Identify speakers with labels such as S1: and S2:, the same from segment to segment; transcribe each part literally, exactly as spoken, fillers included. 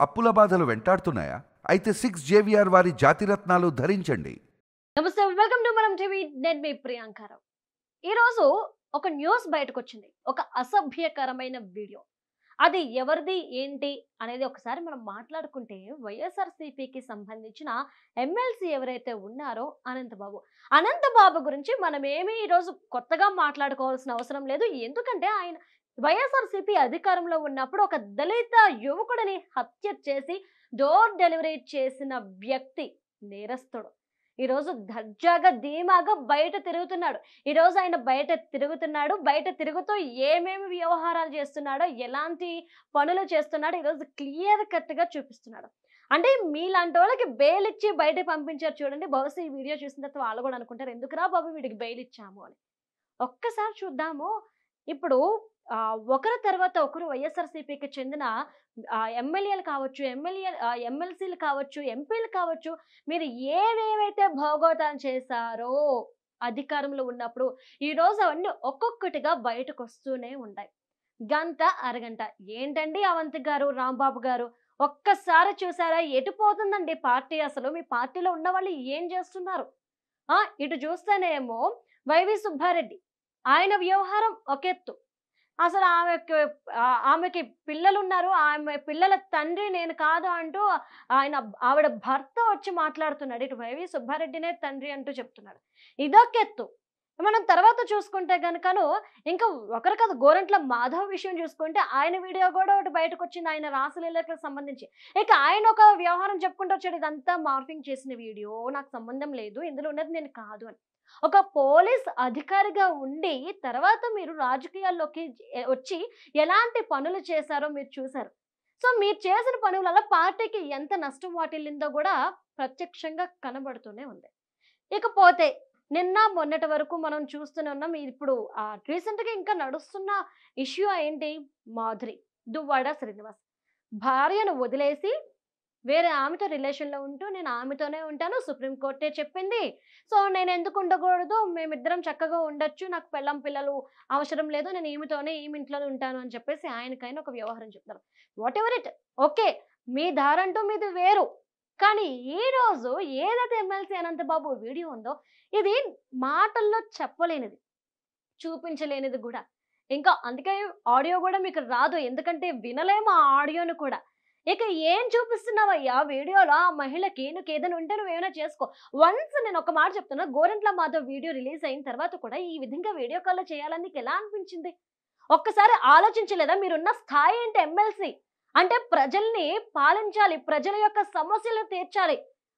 S1: అప్పుల బాధలు వెంటాడుతున్నాయా? అయితే సిక్స్ జేవిఆర్ వారి జాతిరత్నాలు ధరించండి.
S2: నమస్తే, వెల్కమ్ టు మనం టీవీ. నేను మీ ప్రియాంకారావు. ఈరోజు ఒక న్యూస్ బయటకు వచ్చింది, ఒక అసభ్యకరమైన వీడియో. అది ఎవరిది ఏంటి అనేది ఒకసారి మనం మాట్లాడుకుంటే, వైఎస్ఆర్సీపీకి సంబంధించిన ఎమ్మెల్సీ ఎవరైతే ఉన్నారో అనంతబాబు అనంతబాబు గురించి మనం ఏమీ ఈరోజు కొత్తగా మాట్లాడుకోవాల్సిన అవసరం లేదు. ఎందుకంటే ఆయన వైఎస్ఆర్సీపీ అధికారంలో ఉన్నప్పుడు ఒక దళిత యువకుడిని హత్య చేసి డోర్ డెలివరీ చేసిన వ్యక్తి నేరస్తుడు. ఈరోజు దర్జాగా ధీమాగా బయట తిరుగుతున్నాడు. ఈరోజు ఆయన బయట తిరుగుతున్నాడు బయట తిరుగుతూ ఏమేమి వ్యవహారాలు చేస్తున్నాడో, ఎలాంటి పనులు చేస్తున్నాడో ఈరోజు క్లియర్ కట్గా చూపిస్తున్నాడు. అంటే మీలాంటి వాళ్ళకి బెయిల్ ఇచ్చి బయట పంపించారు చూడండి. బహుశా ఈ వీడియో చూసిన తర్వాత వాళ్ళు కూడా అనుకుంటారు, ఎందుకురా బాబు వీడికి బెయిల్ ఇచ్చాము అని. ఒక్కసారి చూద్దాము. ఇప్పుడు ఆ ఒకరి తర్వాత ఒకరు వైఎస్ఆర్సీపీకి చెందిన ఎమ్మెల్యేలు కావచ్చు, ఎమ్మెల్యే ఎమ్మెల్సీలు కావచ్చు, ఎంపీలు కావచ్చు, మీరు ఏవేవైతే భోగోతాలు చేశారో అధికారంలో ఉన్నప్పుడు, ఈరోజు అవన్నీ ఒక్కొక్కటిగా బయటకు వస్తూనే ఉంటాయి. గంట అరగంట ఏంటండి అవంతి గారు, రాంబాబు గారు, ఒక్కసారి చూసారా ఎటు పోతుందండి పార్టీ? అసలు మీ పార్టీలో ఉన్న వాళ్ళు ఏం చేస్తున్నారు? ఆ ఇటు చూస్తేనేమో వైవి సుబ్బారెడ్డి, ఆయన వ్యవహారం ఒక ఎత్తు. అసలు ఆమెకి ఆమెకి పిల్లలు ఉన్నారు, ఆమె పిల్లల తండ్రి నేను కాదు అంటూ ఆయన ఆవిడ భర్త వచ్చి మాట్లాడుతున్నాడు. ఇటు వైవి సుబ్బారెడ్డినే తండ్రి అంటూ చెప్తున్నాడు. ఇదొక ఎత్తు. మనం తర్వాత చూసుకుంటే గనుకను ఇంకా ఒకరు కాదు, గోరంట్ల మాధవ్ విషయం చూసుకుంటే ఆయన వీడియో కూడా ఒకటి బయటకు వచ్చింది, ఆయన రాసలీలకు సంబంధించి. ఇక ఆయన ఒక వ్యవహారం చెప్పుకుంటూ వచ్చాడు, ఇదంతా మార్ఫింగ్ చేసిన వీడియో, నాకు సంబంధం లేదు, ఇందులో ఉన్నది నేను కాదు అని. ఒక పోలీస్ అధికారిగా ఉండి తర్వాత మీరు రాజకీయాల్లోకి వచ్చి ఎలాంటి పనులు చేశారో మీరు చూశారు. సో మీరు చేసిన పనుల వల్ల పార్టీకి ఎంత నష్టం వాటిల్లిందో కూడా ప్రత్యక్షంగా కనబడుతూనే ఉంది. ఇకపోతే నిన్న మొన్నటి వరకు మనం చూస్తూనే ఉన్నాం. ఇప్పుడు ఆ రీసెంట్గా ఇంకా నడుస్తున్న ఇష్యూ ఏంటి? మాధురి, దువ్వాడ శ్రీనివాస్ భార్యను వదిలేసి వేరే ఆమెతో రిలేషన్లో ఉంటూ నేను ఆమెతోనే ఉంటాను, సుప్రీంకోర్టే చెప్పింది, సో నేను ఎందుకు ఉండకూడదు, మేమిద్దరం చక్కగా ఉండొచ్చు, నాకు పెళ్ళం పిల్లలు అవసరం లేదు, నేను ఈమెతోనే ఈమె ఇంట్లోనే ఉంటాను అని చెప్పేసి ఆయనకైనా ఒక వ్యవహారం చెప్తారు. వాట్ ఎవర్ ఇట్, ఓకే, మీ దారంటూ మీది వేరు. కానీ ఈ రోజు ఏదైతే ఎమ్మెల్సీ అనంతబాబు వీడియో ఉందో, ఇది మాటల్లో చెప్పలేనిది, చూపించలేనిది కూడా. ఇంకా అందుకే ఆడియో కూడా మీకు రాదు, ఎందుకంటే వినలేము ఆ ఆడియోను కూడా. ఇక ఏం చూపిస్తున్నావయ్యా వీడియోలో ఆ మహిళకి? నువ్వు ఏదైనా ఉంటే నువ్వు ఏమైనా చేసుకో. వన్స్ నేను ఒక మాట చెప్తున్నా, గోరంట్ల మాధవ్ వీడియో రిలీజ్ అయిన తర్వాత కూడా ఈ విధంగా వీడియో కాల్లో చేయాలని నీకు ఎలా అనిపించింది? ఒక్కసారి ఆలోచించలేదా? మీరున్న స్థాయి ఏంటి? ఎమ్మెల్సీ అంటే ప్రజల్ని పాలించాలి, ప్రజల యొక్క సమస్యలు తీర్చాలి.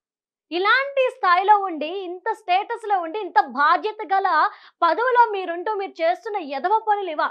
S2: ఇలాంటి స్థాయిలో ఉండి, ఇంత స్టేటస్ లో ఉండి, ఇంత బాధ్యత గల పదవిలో మీరుంటూ మీరు చేస్తున్న ఎదవ పనులు ఇవా?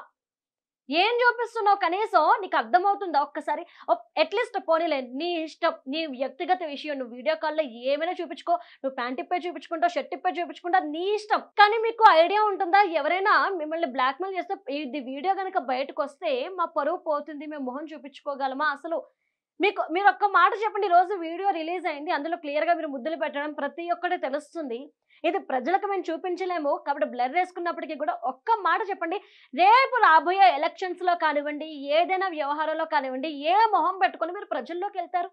S2: ఏం చూపిస్తున్నావు? కనీసం నీకు అర్థమవుతుందా? ఒక్కసారి అట్లీస్ట్ పోనీలే, నీ ఇష్టం, నీ వ్యక్తిగత విషయం, నువ్వు వీడియో కాల్లో ఏమైనా చూపించుకో, నువ్వు ప్యాంట్ ఇప్పే చూపించుకుంటావు, షర్ట్ ఇప్పే చూపించుకుంటావు, నీ ఇష్టం. కానీ మీకు ఐడియా ఉంటుందా, ఎవరైనా మిమ్మల్ని బ్లాక్మెయిల్ చేస్తే ఇది వీడియో కనుక బయటకు వస్తే మా పరువు పోతుంది, మేము మొహం చూపించుకోగలమా? అసలు మీకు మీరు ఒక్క మాట చెప్పండి. ఈ రోజు వీడియో రిలీజ్ అయింది, అందులో క్లియర్ గా మీరు ముద్దులు పెట్టడం ప్రతి ఒక్కటి తెలుస్తుంది. ఇది ప్రజలకు మేము చూపించలేము కాబట్టి బ్లర్ వేసుకున్నప్పటికీ కూడా ఒక్క మాట చెప్పండి. రేపు రాబోయే ఎలక్షన్స్ లో కానివ్వండి, ఏదైనా వ్యవహారంలో కానివ్వండి, ఏ మొహం పెట్టుకొని మీరు ప్రజల్లోకి వెళ్తారు?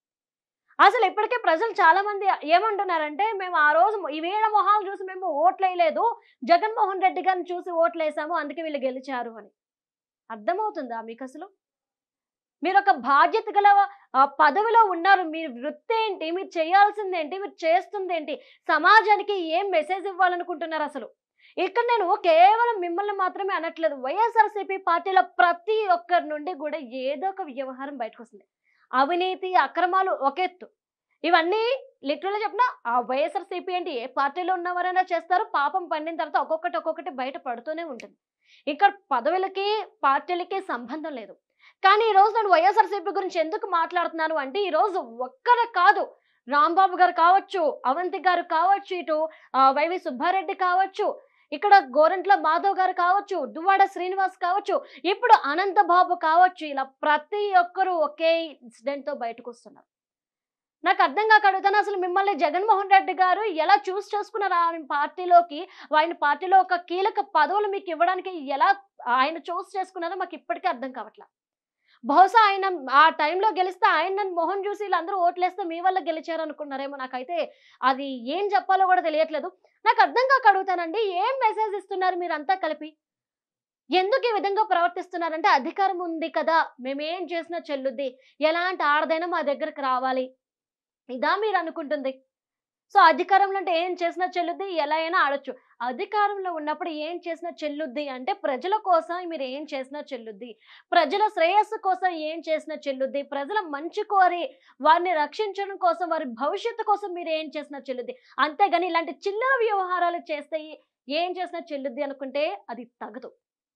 S2: అసలు ఇప్పటికే ప్రజలు చాలా మంది ఏమంటున్నారంటే, మేము ఆ రోజు ఈ వీళ్ళ మొహాలు చూసి మేము ఓట్లు వేయలేదు, జగన్మోహన్ రెడ్డి గారిని చూసి ఓట్లు వేసాము, అందుకే వీళ్ళు గెలిచారు అని. అర్థమవుతుందా మీకు? అసలు మీరు ఒక బాధ్యత గల పదవిలో ఉన్నారు. మీ వృత్తి ఏంటి? మీరు చేయాల్సింది ఏంటి? మీరు చేస్తుంది ఏంటి? సమాజానికి ఏం మెసేజ్ ఇవ్వాలనుకుంటున్నారు? అసలు ఇక్కడ నేను కేవలం మిమ్మల్ని మాత్రమే అనట్లేదు, వైఎస్ఆర్సీపీ పార్టీలో ప్రతి ఒక్కరి నుండి కూడా ఏదో ఒక వ్యవహారం బయటకు వస్తుంది. అవినీతి, అక్రమాలు ఒక ఎత్తు. ఇవన్నీ లిటరల్గా చెప్పిన ఆ వైఎస్ఆర్సీపీ ఏంటి, ఏ పార్టీలో ఉన్నవారైనా చేస్తారు. పాపం పండిన తర్వాత ఒక్కొక్కటి ఒక్కొక్కటి బయట పడుతూనే ఉంటుంది. ఇక్కడ పదవులకి పార్టీలకి సంబంధం లేదు. కానీ ఈ రోజు నేను వైఎస్ఆర్సీపీ గురించి ఎందుకు మాట్లాడుతున్నాను అంటే, ఈ రోజు ఒక్కరే కాదు, రాంబాబు గారు కావచ్చు, అవంతి గారు కావచ్చు, ఇటు వైవి సుబ్బారెడ్డి కావచ్చు, ఇక్కడ గోరంట్ల మాధవ్ గారు కావచ్చు, దువ్వాడ శ్రీనివాస్ కావచ్చు, ఇప్పుడు అనంతబాబు కావచ్చు, ఇలా ప్రతి ఒక్కరు ఒకే ఇన్సిడెంట్ తో బయటకు వస్తున్నారు. నాకు అర్థం కాక అడుగుతాను, అసలు మిమ్మల్ని జగన్మోహన్ రెడ్డి గారు ఎలా చూస్ చేసుకున్నారు ఆయన పార్టీలోకి? ఆయన పార్టీలో ఒక కీలక పదవులు మీకు ఇవ్వడానికి ఎలా ఆయన చూస్ చేసుకున్నారో మాకు ఇప్పటికీ అర్థం కావట్లేదు. బహుశా ఆయన ఆ టైంలో గెలిస్తే ఆయన నన్ను మొహం చూసి వీళ్ళందరూ ఓట్లేస్తే మీ వల్ల గెలిచారు అనుకున్నారేమో. నాకైతే అది ఏం చెప్పాలో కూడా తెలియట్లేదు. నాకు అర్థం కాక అడుగుతానండి, ఏం మెసేజ్ ఇస్తున్నారు మీరంతా కలిపి? ఎందుకు ఈ విధంగా ప్రవర్తిస్తున్నారంటే, అధికారం ఉంది కదా, మేమేం చేసినా చెల్లుద్ది, ఎలాంటి ఆడదైనా మా దగ్గరికి రావాలి, ఇదా మీరు అనుకుంటుంది? సో అధికారంలో అంటే ఏం చేసినా చెల్లుద్ది, ఎలా అయినా ఆడొచ్చు. అధికారంలో ఉన్నప్పుడు ఏం చేసినా చెల్లుద్ది అంటే ప్రజల కోసం మీరు ఏం చేసినా చెల్లుద్ది, ప్రజల శ్రేయస్సు కోసం ఏం చేసినా చెల్లుద్ది, ప్రజల మంచి కోరి వారిని రక్షించడం కోసం, వారి భవిష్యత్తు కోసం మీరు ఏం చేసినా చెల్లుద్ది. అంతేగాని ఇలాంటి చిల్లర వ్యవహారాలు చేస్తే ఏం చేసినా చెల్లుద్ది అనుకుంటే అది తగదు.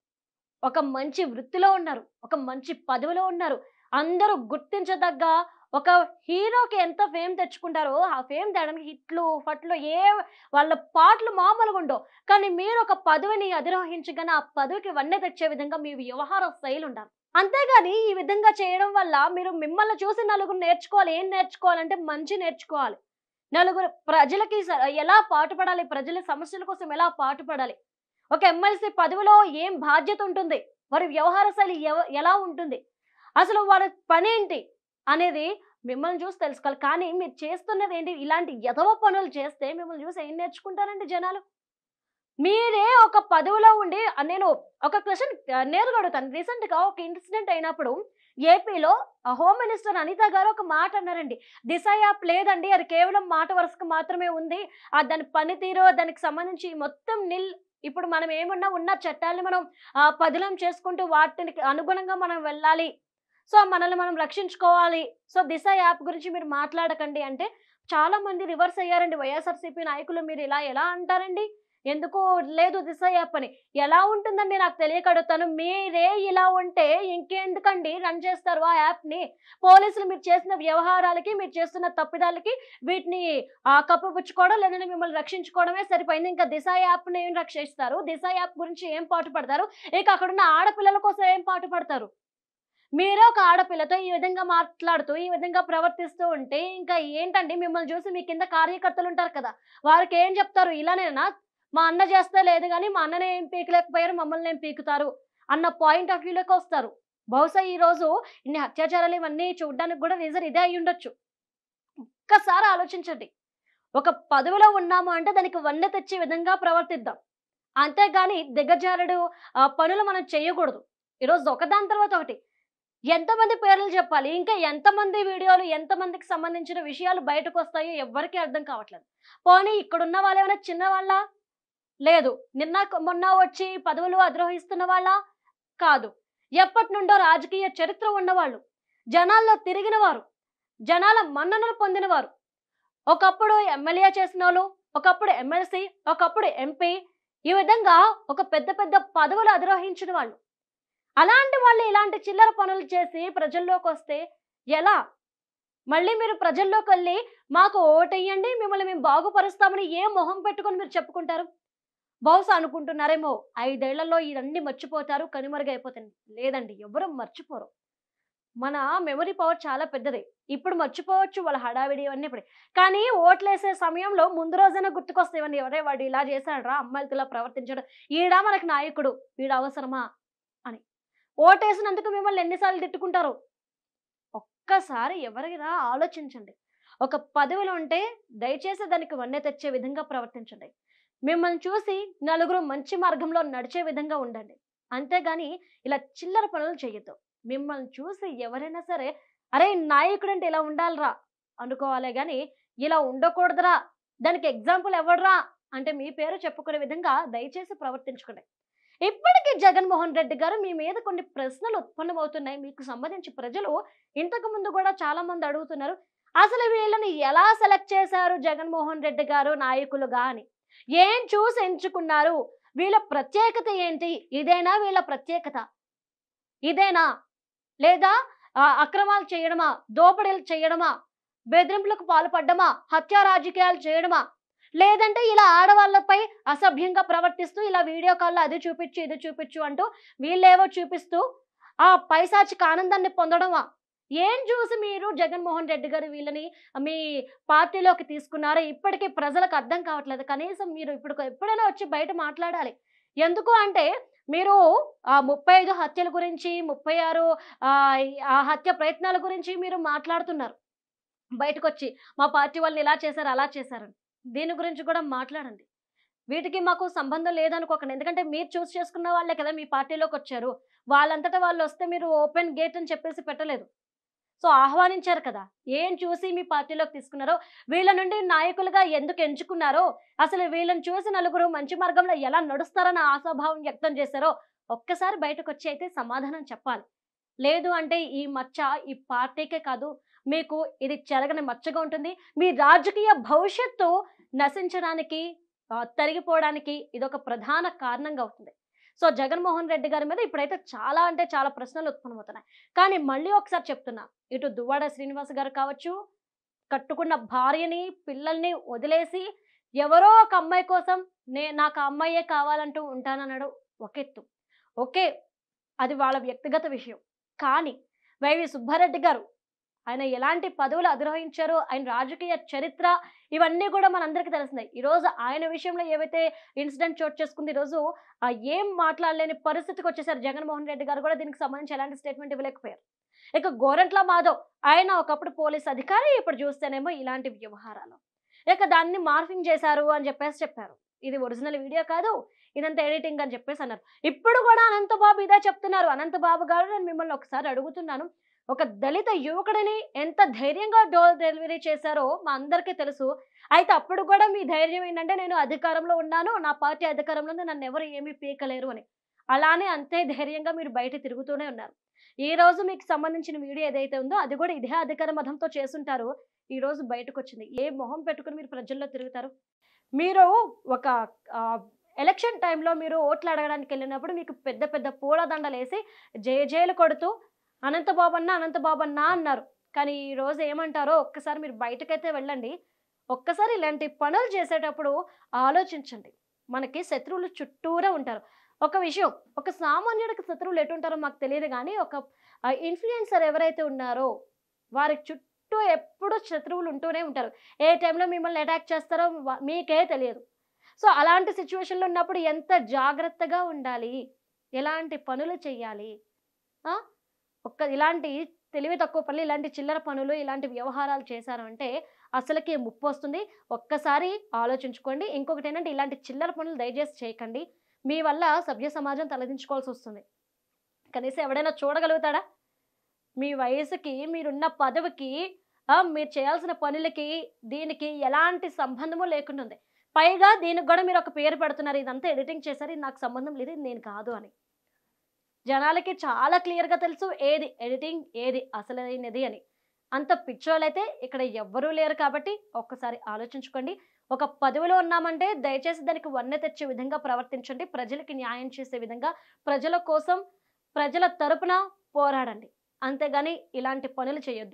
S2: ఒక మంచి వృత్తిలో ఉన్నారు, ఒక మంచి పదవిలో ఉన్నారు, అందరూ గుర్తించదగ్గ ఒక హీరోకి ఎంత ఫేమ్ తెచ్చుకుంటారో ఆ ఫేమ్ తేడానికి హిట్లు ఫట్లు ఏ వాళ్ళ పాటలు మామూలుగా ఉండవు. కానీ మీరు ఒక పదవిని అధిరోహించగానే ఆ పదవికి వన్నె తెచ్చే విధంగా మీ వ్యవహార శైలి ఉండాలి. అంతేగాని ఈ విధంగా చేయడం వల్ల మీరు మిమ్మల్ని చూసి నలుగురు నేర్చుకోవాలి. ఏం నేర్చుకోవాలంటే మంచి నేర్చుకోవాలి. నలుగురు ప్రజలకి స- ఎలా పాటుపడాలి, ప్రజల సమస్యల కోసం ఎలా పాటుపడాలి, ఒక ఎమ్మెల్సీ పదవిలో ఏం బాధ్యత ఉంటుంది, వారి వ్యవహార శైలి ఎవ- ఎలా ఉంటుంది, అసలు వారి పనేంటి అనేది మిమ్మల్ని చూసి తెలుసుకోవాలి. కానీ మీరు చేస్తున్నది ఏంటి? ఇలాంటి ఎదవ పనులు చేస్తే మిమ్మల్ని చూసి ఏం నేర్చుకుంటారండి జనాలు? మీరే ఒక పదవిలో ఉండి ఆహ్, నేను ఒక క్వెషన్ ఆహ్, నేరుగా అడుగుతాను. రీసెంట్‌గా ఒక ఇన్సిడెంట్ అయినప్పుడు ఏపీలో ఆహ్, హోమ్ మినిస్టర్ అనిత గారు ఒక మాట అన్నారండి. దిశ యాప్ లేదండి, అది కేవలం మాట వరుసకు మాత్రమే ఉంది. ఆహ్, దాని పనితీరు, దానికి సంబంధించి మొత్తం నిల్. ఇప్పుడు మనం ఏమున్నా ఉన్న చట్టాల్ని మనం ఆహ్, పదిలం చేసుకుంటూ వాటికి అనుగుణంగా మనం వెళ్ళాలి. సో, మనల్ని మనం రక్షించుకోవాలి. సో, దిశ యాప్ గురించి మీరు మాట్లాడకండి అంటే, చాలా మంది రివర్స్ అయ్యారండి. వైఎస్ఆర్‌సీపీ నాయకులు మీరు ఇలా ఎలా అంటారండి? ఎందుకు లేదు దిశ యాప్ అని. ఎలా ఉంటుందండి నాకు తెలియక అడుగుతాను. మీరే ఇలా ఉంటే ఇంకెందుకండి రన్ చేస్తారు ఆ యాప్‌ని? పోలీసులు మీరు చేసిన వ్యవహారాలకి, మీరు చేస్తున్న తప్పిదాలకి వీటిని ఆహ్, కప్పిపుచ్చుకోవడం లేదంటే మిమ్మల్ని రక్షించుకోవడమే సరిపోయింది. ఇంకా దిశ యాప్‌ని ఏం రక్షిస్తారు? దిశ యాప్ గురించి ఏం పాటుపడతారు? ఇక అక్కడున్న ఆడపిల్లల కోసం ఏం పాటుపడతారు? మీరే ఒక ఆడపిల్లతో ఈ విధంగా మాట్లాడుతూ, ఈ విధంగా ప్రవర్తిస్తూ ఉంటే ఇంకా ఏంటండి, మిమ్మల్ని చూసి మీ కింద కార్యకర్తలుంటారు కదా! వారికేం చెప్తారు? ఇలానేనా? మా అన్న చేస్తే లేదు గానీ, మా అన్నని ఏం పీకలేకపోయారు, మమ్మల్నేం పీకుతారు అన్న పాయింట్ ఆఫ్ వ్యూలోకొస్తారు. బహుశా ఈరోజు ఇన్ని అత్యాచారాలు ఇవన్నీ చూడ్డానికి గూడా రీజన్ ఇదే అయ్యుండొచ్చు. ఒక్కసారి ఆలోచించండి. ఒక పదవిలో ఉన్నాము అంటే దానికి వన్నె తెచ్చే విధంగా ప్రవర్తిద్దాం. అంతేగాని దిగజారుడు ఆహ్, పనులు మనం చేయకూడదు. ఈరోజు ఒకదాని తర్వాత ఒకటి. ఎంతమంది పేర్లు చెప్పాలి? ఇంకా ఎంతమంది వీడియోలు, ఎంతమందికి సంబంధించిన విషయాలు బయటకొస్తాయో ఎవ్వరికీ అర్థం కావట్లేదు. పోనీ ఇక్కడున్న వాళ్ళేమైనా చిన్నవాళ్ళా? లేదు. నిన్న క మొన్న వచ్చి పదవులు అధిరోహిస్తున్న వాళ్ళా? కాదు. ఎప్పటినుండో రాజకీయ చరిత్ర ఉన్నవాళ్ళు. జనాల్లో తిరిగినవారు. జనాల మన్ననలు పొందినవారు. ఒకప్పుడు ఎమ్మెల్యే చేసినోళ్ళు, ఒకప్పుడు ఎమ్మెల్సీ, ఒకప్పుడు ఎంపీ, ఈ విధంగా ఒక పెద్ద పెద్ద పదవులు అధిరోహించిన వాళ్ళు. అలాంటి వాళ్ళు ఇలాంటి చిల్లర పనులు చేసి ప్రజల్లోకొస్తే ఎలా? మళ్ళీ మీరు ప్రజల్లోకెళ్ళి మాకు ఓటెయ్యండి, మిమ్మల్ని మేము బాగుపరుస్తామని ఏ మొహం పెట్టుకొని మీరు చెప్పుకుంటారు? బహుశా అనుకుంటున్నారేమో ఐదు ఏళ్లలో ఇవన్నీ మర్చిపోతారు, కనుమరుగైపోతుంది. లేదండి, ఎవరు మర్చిపోరు. మన మెమరీ పవర్ చాలా పెద్దది. ఇప్పుడు మర్చిపోవచ్చు వాళ్ళ హడావిడి ఇవన్నీ ఇప్పుడు. కానీ ఓట్లేసే సమయంలో ముందు రోజైనా గుర్తుకొస్తాయి ఇవన్నీ. "ఒరేయ్! వాడు ఇలా చేశాడురా, అమ్మాయిలతో ఇలా ప్రవర్తించాడు. ఈడా మనకు నాయకుడు. వీడు అవసరమా?" అని. ఓటేసినందుకు మిమ్మల్ని ఎన్ని సార్లు తిట్టుకుంటారో. ఒక్కసారి ఎవరైనా ఆలోచించండి. ఒక పదవిలో ఉంటే దయచేసి దానికి వన్నె తెచ్చే విధంగా ప్రవర్తించండి. మిమ్మల్ని చూసి నలుగురు మంచి మార్గంలో నడిచే విధంగా ఉండండి. అంతేగాని ఇలా చిల్లర పనులు చేయొద్దు. మిమ్మల్ని చూసి ఎవరైనా సరే, "అరే! నాయకుడంటే ఇలా ఉండాలిరా" అనుకోవాలే గాని, "ఇలా ఉండకూడదురా, దానికి ఎగ్జాంపుల్ ఎవడురా" అంటే మీ పేరు చెప్పుకునే విధంగా దయచేసి ప్రవర్తించకండి. ఇప్పటికీ జగన్మోహన్ రెడ్డి గారు మీ మీద కొన్ని ప్రశ్నలు ఉత్పన్నమవుతున్నాయి. మీకు సంబంధించి ప్రజలు ఇంతకు ముందు కూడా చాలా మంది అడుగుతున్నారు. అసలు వీళ్ళని ఎలా సెలెక్ట్ చేశారు జగన్మోహన్ రెడ్డి గారు నాయకులుగా అని? ఏం చూసి ఎంచుకున్నారు? వీళ్ళ ప్రత్యేకత ఏంటి? ఇదేనా వీళ్ళ ప్రత్యేకత? ఇదేనా? లేదా ఆహ్, అక్రమాలు చేయడమా? దోపిడీలు చేయడమా? బెదిరింపులకు పాల్పడ్డమా? హత్యా రాజకీయాలు చేయడమా? లేదంటే ఇలా ఆడవాళ్ళపై అసభ్యంగా ప్రవర్తిస్తూ ఇలా వీడియో కాల్‌లో అది చూపిచ్చు, ఇది చూపిచ్చు అంటూ వీళ్ళేవో చూపిస్తూ ఆ పైశాచిక ఆనందాన్ని పొందడమా? ఏం చూసి మీరు జగన్మోహన్ రెడ్డి గారు వీళ్ళని మీ పార్టీలోకి తీసుకున్నారో ఇప్పటికి ప్రజలకు అర్థం కావట్లేదు. కనీసం మీరు ఇప్పుడు ఎప్పుడైనా వచ్చి బయట మాట్లాడాలి. ఎందుకు అంటే మీరు ఆ ముప్పై ఐదు హత్యల గురించి, ముప్పై ఆరు ఆహ్, ఆ హత్య ప్రయత్నాల గురించి మీరు మాట్లాడుతున్నారు. బయటకొచ్చి మా పార్టీ వాళ్ళు ఇలా చేశారు, అలా చేశారని. దీని గురించి కూడా మాట్లాడండి. వీటికి మాకు సంబంధం లేదనుకోకండి. ఎందుకంటే మీరు చూస్ చేసుకున్న వాళ్ళే కదా మీ పార్టీలోకొచ్చారు. వాళ్ళంతట వాళ్ళొస్తే మీరు ఓపెన్ గేట్ అని చెప్పేసి పెట్టలేదు. సో, ఆహ్వానించారు కదా! ఏం చూసి మీ పార్టీలోకి తీసుకున్నారో, వీళ్ళ నుండి నాయకులుగా ఎందుకు ఎంచుకున్నారో, అసలు వీళ్ళని చూసి నలుగురు మంచి మార్గంలో ఎలా నడుస్తారన్న ఆశాభావం వ్యక్తం చేశారో, ఒక్కసారి బయటకొచ్చి అయితే సమాధానం చెప్పాలి. లేదు అంటే ఈ మచ్చ ఈ పార్టీకే కాదు, మీకు ఇది చెరగని మచ్చగా ఉంటుంది. మీ రాజకీయ భవిష్యత్తు నశించడానికి, ఆహ్, తరిగిపోవడానికి ఇదొక ప్రధాన కారణంగా అవుతుంది. సో, జగన్మోహన్ రెడ్డి గారి మీద ఇప్పుడైతే చాలా అంటే చాలా ప్రశ్నలు ఉత్పన్నమవుతున్నాయి. కానీ మళ్ళీ ఒకసారి చెప్తున్నా, ఇటు దువ్వాడ శ్రీనివాస్ గారు కావచ్చు, కట్టుకున్న భార్యని, పిల్లల్ని వదిలేసి ఎవరో ఒక అమ్మాయి కోసం నే నాకు ఆ అమ్మాయే కావాలంటూ ఉంటాననడం ఒక ఎత్తు. ఓకే. అది వాళ్ళ వ్యక్తిగత విషయం. కానీ వైవి సుబ్బారెడ్డి గారు ఆయన ఎలాంటి పదవులు అధిరోహించారో, ఆయన రాజకీయ చరిత్ర ఇవన్నీ కూడా మనందరికీ తెలిసిందే. ఈరోజు ఆయన విషయంలో ఏవైతే ఇన్సిడెంట్ చోటు చేసుకుంది, ఈరోజు ఆహ్, ఏం మాట్లాడలేని పరిస్థితికొచ్చేసారు. జగన్మోహన్ రెడ్డి గారు కూడా దీనికి సంబంధించి ఎలాంటి స్టేట్మెంట్ ఇవ్వలేకపోయారు. ఇక గోరంట్ల మాధవ్ ఆయన ఒకప్పుడు పోలీస్ అధికారి, ఇప్పుడు చూస్తేనేమో ఇలాంటి వ్యవహారాలు. ఇక దాన్ని మార్ఫింగ్ చేశారు అని చెప్పేసి చెప్పారు. ఇది ఒరిజినల్ వీడియో కాదు, ఇదంతా ఎడిటింగ్ అని చెప్పేసి అన్నారు. ఇప్పుడు కూడా అనంతబాబు ఇదే చెప్తున్నారు. అనంతబాబు గారు, నేను మిమ్మల్ని ఒకసారి అడుగుతున్నాను. ఒక దళిత యువకుడిని ఎంత ధైర్యంగా డోర్ డెలివరీ చేశారో మా అందరికీ తెలుసు. అయితే అప్పుడు కూడా మీ ధైర్యం ఏంటంటే, నేను అధికారంలో ఉన్నాను, నా పార్టీ అధికారంలో ఉంది, నన్ను ఎవరు ఏమీ పీకలేరు అని. అలానే అంతే ధైర్యంగా మీరు బయట తిరుగుతూనే ఉన్నారు. ఈ రోజు మీకు సంబంధించిన వీడియో ఏదైతే ఉందో అది కూడా ఇదే అధికార మదంతో చేసుంటారు. ఈ రోజు బయటకొచ్చింది. ఏ మొహం పెట్టుకొని మీరు ప్రజల్లో తిరుగుతారు? మీరు ఒక ఆహ్, ఎలక్షన్ టైమ్‌లో మీరు ఓట్లు అడగడానికి వెళ్ళినప్పుడు మీకు పెద్ద పెద్ద పూలదండలేసి జేజేలు కొడుతూ అనంతబాబన్న, అనంతబాబన్న అన్నారు. కానీ ఈ రోజు ఏమంటారో ఒక్కసారి మీరు బయటకైతే వెళ్ళండి. ఒక్కసారి ఇలాంటి పనులు చేసేటప్పుడు ఆలోచించండి. మనకి శత్రువులు చుట్టూరా ఉంటారు. ఒక విషయం, ఒక సామాన్యుడికి శత్రువులు ఎటుంటారో మాకు తెలీదు గానీ, ఒక ఆహ్, ఇన్‌ఫ్లుయెన్సర్ ఎవరైతే ఉన్నారో వారి చుట్టూ ఎప్పుడూ శత్రువులు ఉంటూనే ఉంటారు. ఏ టైంలో మిమ్మల్ని అటాక్ చేస్తారో వ మీకే తెలియదు. సో, అలాంటి సిట్యుయేషన్‌లో ఉన్నప్పుడు ఎంత జాగ్రత్తగా ఉండాలి? ఎలాంటి పనులు చెయ్యాలి? ఆ! ఒక్క ఇలాంటి తెలివి తక్కువ పనులు, ఇలాంటి చిల్లర పనులు, ఇలాంటి వ్యవహారాలు చేశారు అంటే అసలకి ముప్పొస్తుంది. ఒక్కసారి ఆలోచించుకోండి. ఇంకొకటేంటంటే ఇలాంటి చిల్లర పనులు దయచేసి చేయకండి. మీ వల్ల సభ్య సమాజం తలదించుకోవాల్సొస్తుంది. కనీసం ఎవడైనా చూడగలుగుతాడా? మీ వయసుకి, మీరున్న పదవికి, ఆహ్, మీరు చేయాల్సిన పనులకి, దీనికి ఎలాంటి సంబంధము లేకుండా ఉంది. పైగా దీనికి గూడా మీరొక పేరు పెడుతున్నారు. ఇదంతా ఎడిటింగ్ చేశారు. ఇది నాకు సంబంధం లేదు. ఇది నేను కాదు అని. జనాలకి చాలా క్లియర్‌గా తెలుసు ఏది ఎడిటింగ్, ఏది అసలైనది అని. అంత పిచ్చోళ్ళైతే ఇక్కడ ఎవ్వరూ లేరు కాబట్టి ఒక్కసారి ఆలోచించుకోండి. ఒక పదవిలో ఉన్నామంటే దయచేసి దానికి వన్నె తెచ్చే విధంగా ప్రవర్తించండి. ప్రజలకి న్యాయం చేసే విధంగా, ప్రజల కోసం, ప్రజల తరపున పోరాడండి. అంతేగాని ఇలాంటి పనులు చేయొద్దు.